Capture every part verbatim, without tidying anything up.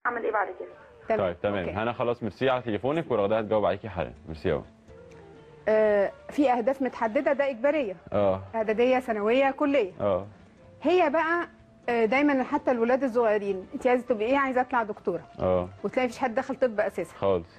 اعمل ايه بعد كده. تمام. طيب تمام. هنا خلاص ميرسي على تليفونك، ورغده هتجاوب عليكي حالا. ميرسي قوي. آه في اهداف متحدده ده اجباريه، اه اعداديه ثانويه كليه. اه هي بقى آه دايما حتى الولاد الصغيرين، انت عايزه تبقي ايه؟ عايزه اطلع دكتوره، اه وتلاقي مفيش حد دخل طب اساسا خالص.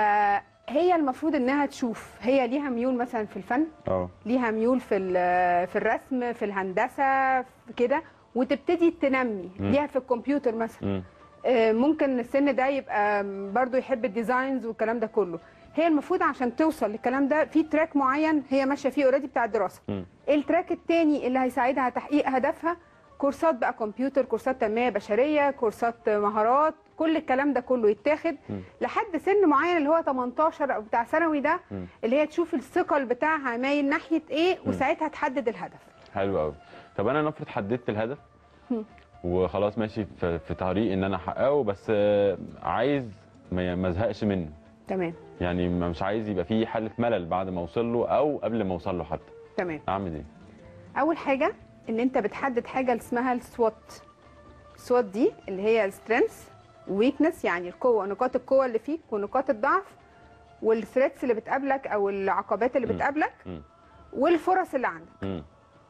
فهي المفروض انها تشوف هي ليها ميول مثلا في الفن، اه ليها ميول في في الرسم، في الهندسه، في كده، وتبتدي تنمي مم. ليها في الكمبيوتر مثلا. امم آه، ممكن السن ده يبقى برضو يحب الديزاينز والكلام ده كله. هي المفروض عشان توصل للكلام ده في تراك معين هي ماشيه فيه اوريدي بتاع الدراسه. مم. التراك التاني اللي هيساعدها على تحقيق هدفها كورسات بقى كمبيوتر، كورسات تنميه بشريه، كورسات مهارات، كل الكلام ده كله يتاخد مم. لحد سن معين اللي هو تمنتاشر او بتاع ثانوي ده، مم. اللي هي تشوف الثقل بتاعها مايل ناحيه ايه، وساعتها تحدد الهدف. حلو قوي. طب انا نفرض حددت الهدف مم. وخلاص ماشي في, في طريق ان انا احققه، بس آه، عايز ما ما ازهقش منه. تمام يعني ما- مش عايز يبقى فيه حاله ملل بعد ما اوصل له او قبل ما اوصل له حتى. تمام. اعمل ايه؟ اول حاجه ان انت بتحدد حاجه اسمها السوات. السوات دي اللي هي السترينث ويكنس، يعني القوه، نقاط القوه اللي فيك ونقاط الضعف، والثريتس اللي بتقابلك او العقبات اللي م. بتقابلك، م. والفرص اللي عندك. م.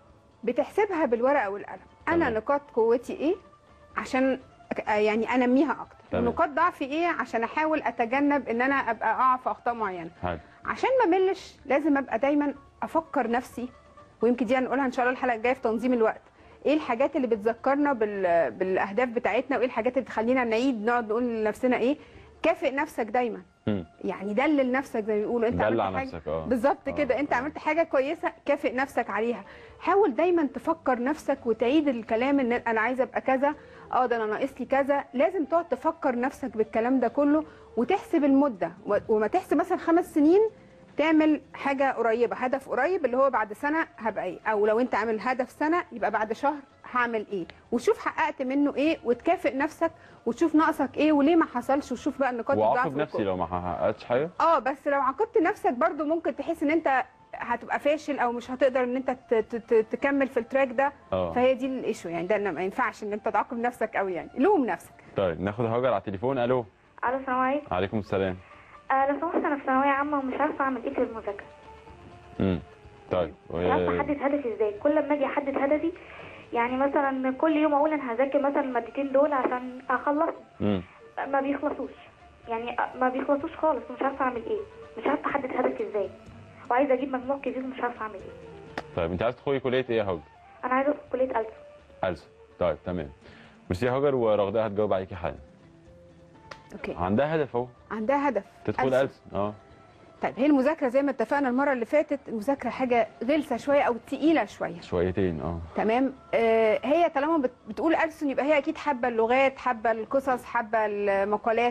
بتحسبها بالورقه والقلم. انا تمام. نقاط قوتي ايه عشان أك- يعني انميها اكتر، تمام. ونقاط ضعفي ايه عشان احاول اتجنب ان انا ابقى اقع في اخطاء معينه. حلو. عشان ما ملش لازم ابقى دايما افكر نفسي، ويمكن دي هنقولها ان شاء الله الحلقه الجايه في تنظيم الوقت. ايه الحاجات اللي بتذكرنا بال... بالاهداف بتاعتنا، وايه الحاجات اللي بتخلينا نعيد نقعد نقول لنفسنا ايه. كافئ نفسك دايما، م. يعني دلل نفسك زي ما بيقولوا. انت دلع عملت حاجه نفسك. اه بالظبط آه، كده، انت آه. عملت حاجه كويسه كافئ نفسك عليها. حاول دايما تفكر نفسك وتعيد الكلام ان انا عايزه ابقى كذا، اه ده انا ناقص لي كذا. لازم تقعد تفكر نفسك بالكلام ده كله، وتحسب المده، و- وما تحسب مثلا خمس سنين تعمل حاجه قريبه، هدف قريب اللي هو بعد سنه هبقى ايه، او لو انت عامل هدف سنه يبقى بعد شهر هعمل ايه، وشوف حققت منه ايه، وتكافئ نفسك وتشوف ناقصك ايه وليه ما حصلش، وشوف بقى النقاط الضعف واعاقب نفسي والقوة. لو ما حققتش حاجه. اه بس لو عاقبت نفسك برضو ممكن تحس ان انت هتبقى فاشل او مش هتقدر ان انت ت- ت- ت- تكمل في التراك ده. اه فهي دي الايشو، يعني ده إن ما ينفعش ان انت تعاقب نفسك قوي، يعني لوم نفسك. طيب ناخد هاجر على التليفون. الو. الو السلام عليكم. عليكم السلام. آه لو سمحت انا في ثانويه عامه ومش عارفه اعمل ايه في المذاكره. امم طيب مش عارفه احدد هدفي ازاي. كل لما اجي احدد هدفي يعني مثلا كل يوم اقول انا هذاكر مثلا المادتين دول عشان اخلص، امم ما بيخلصوش، يعني ما بيخلصوش خالص، ومش عارفه اعمل ايه. مش عارفه احدد هدفي ازاي، وعايزه اجيب مجموع كبير ومش عارفه اعمل ايه. طيب انت عايز تدخلي كليه ايه يا هاجر؟ انا عايزه ادخل كليه ألسن. ألسن. طيب تمام. ميرسي يا هاجر، ورغده هتجاوب عليكي حالا. اوكي. عندها هدف اهو، عندها هدف تدخل ألسن. ألسن. اه طيب هي المذاكره زي ما اتفقنا المره اللي فاتت، المذاكره حاجه غلسه شويه او تقيله شويه. شويتين. اه تمام. آه هي طالما بت- بتقول ألسن يبقى هي اكيد حابه اللغات، حابه القصص، حابه المقالات.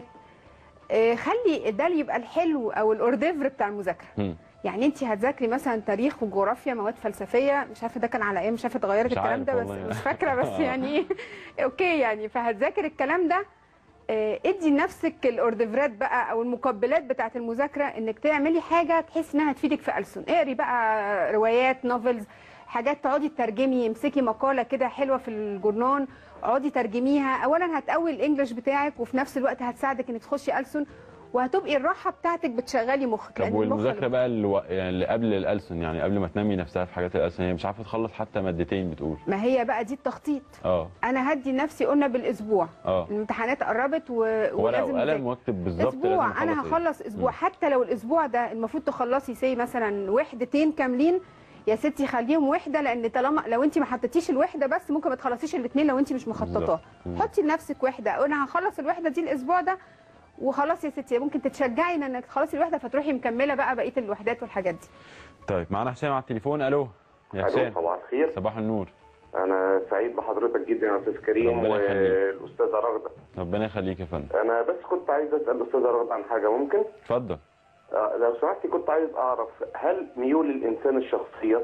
آه خلي ده اللي يبقى الحلو او الاورديفر بتاع المذاكره. مم. يعني انت هتذاكري مثلا تاريخ وجغرافيا، مواد فلسفيه، مش عارفه ده كان على ايه، مش عارفه اتغيرت مش الكلام عارف ده بس والله. مش فاكره بس يعني اوكي يعني. فهتذاكر الكلام ده. آه، ادي لنفسك الاورديفرات بقى او المقبلات بتاعه المذاكره، انك تعملي حاجه تحس انها هتفيدك في ألسن. اقري بقى روايات، نوفلز، حاجات تقعدي تترجمي. امسكي مقاله كده حلوه في الجورنان، اقعدي ترجميها. اولا هتقوي الانجليش بتاعك، وفي نفس الوقت هتساعدك انك تخشي ألسن، وهتبقي الراحه بتاعتك بتشغلي مخك. طب لأن المخ والمذاكره بقى اللي, و... يعني اللي قبل الألسن، يعني قبل ما تنمي نفسها في حاجات الألسن، هي مش عارفه تخلص حتى مادتين بتقول. ما هي بقى دي التخطيط. اه انا هدي نفسي قلنا بالاسبوع. اه الامتحانات قربت و... ورقه ولازم وقلم نذاكر. واكتب بالظبط. اسبوع لازم انا أخلص هخلص إيه. اسبوع. مم. حتى لو الاسبوع ده المفروض تخلصي سي مثلا وحدتين كاملين، يا ستي خليهم وحده، لان طالما لو انت ما حطيتيش الوحده بس ممكن ما تخلصيش الاثنين لو انت مش مخططاه. بالظبط. مم. حطي لنفسك وحده، انا هخلص الوحده دي الاسبوع ده وخلاص يا ستي. ممكن تتشجعي ان انك تخلصي الوحده فتروحي مكمله بقى بقيه الوحدات والحاجات دي. طيب معانا حسام على التليفون. الو يا الو حسام. صباح الخير. صباح النور. انا سعيد بحضرتك جدا يا استاذ كريم ربنا يخليك. والاستاذه رغده. ربنا يخليك يا فندم. انا بس كنت عايز اسال الاستاذه رغده عن حاجه ممكن؟ اتفضل. آه لو سمحتي كنت عايز اعرف هل ميول الانسان الشخصيه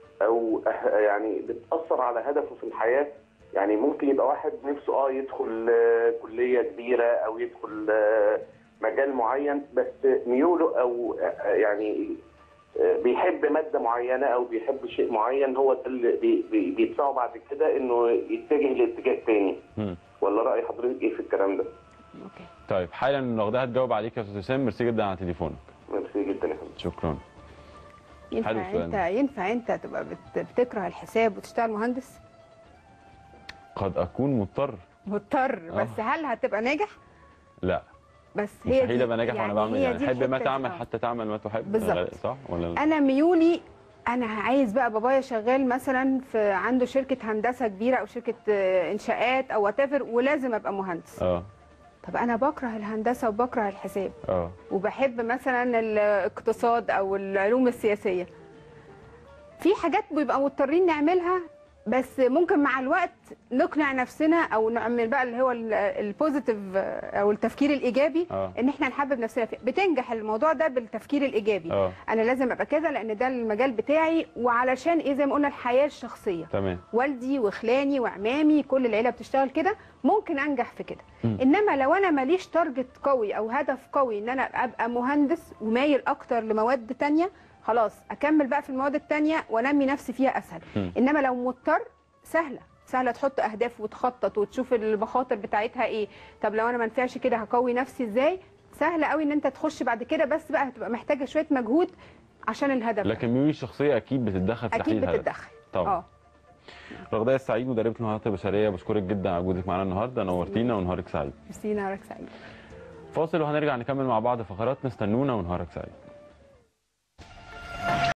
او أه- يعني بتاثر على هدفه في الحياه؟ يعني ممكن يبقى واحد نفسه اه يدخل آه كليه كبيره او يدخل آه مجال معين، بس ميوله او آه يعني آه بيحب ماده معينه او بيحب شيء معين، هو ده اللي بي- بي- بيدفعه بعد كده انه يتجه لاتجاه تاني. مم. ولا راي حضرتك ايه في الكلام ده؟ اوكي. طيب حالا واخدها تجاوب عليك يا استاذ حسام. ميرسي جدا على تليفونك. ميرسي جدا يا فندم. شكرا. ينفع انت ينفع انت تبقى بت... بتكره الحساب وتشتغل مهندس؟ قد اكون مضطر. مضطر بس أوه. هل هتبقى ناجح؟ لا. بس هي مستحيل ابقى ناجح وانا بعمل يعني حب ما تعمل آه. حتى تعمل ما تحب. بالظبط. صح ولا لا؟ انا ميولي انا عايز بقى بابايا شغال مثلا في عنده شركه هندسه كبيره او شركه انشاءات او وات ايفر ولازم ابقى مهندس. اه طب انا بكره الهندسه وبكره الحساب. اه وبحب مثلا الاقتصاد او العلوم السياسيه. في حاجات بيبقى مضطرين نعملها بس ممكن مع الوقت نقنع نفسنا او نعمل بقى اللي هو البوزيتيف او التفكير الايجابي أوه. ان احنا نحبب نفسنا فيه. بتنجح الموضوع ده بالتفكير الايجابي. أوه. انا لازم ابقى كده لان ده المجال بتاعي وعلشان ايه زي ما قلنا الحياه الشخصيه. تمام. والدي وخلاني وعمامي كل العيله بتشتغل كده ممكن انجح في كده. م. انما لو انا ماليش تارجت قوي او هدف قوي ان انا ابقى مهندس ومايل اكتر لمواد تانية خلاص اكمل بقى في المواد التانية وانمي نفسي فيها اسهل. م. انما لو مضطر سهله سهله تحط اهداف وتخطط وتشوف المخاطر بتاعتها ايه. طب لو انا ما نفعش كده هقوي نفسي ازاي؟ سهله قوي ان انت تخش بعد كده بس بقى هتبقى محتاجه شويه مجهود عشان الهدف. لكن ميولي الشخصيه اكيد بتتدخل في تحديد الهدف. اكيد بتتدخل طبعا. اه رغداء السعيد مدربه المهارات البشريه بشكرك جدا على وجودك معانا النهارده. نورتينا ونهارك سعيد. ميرسي. نهارك سعيد. فاصل وهنرجع نكمل مع بعض فقرات. استنونا ونهارك سعيد.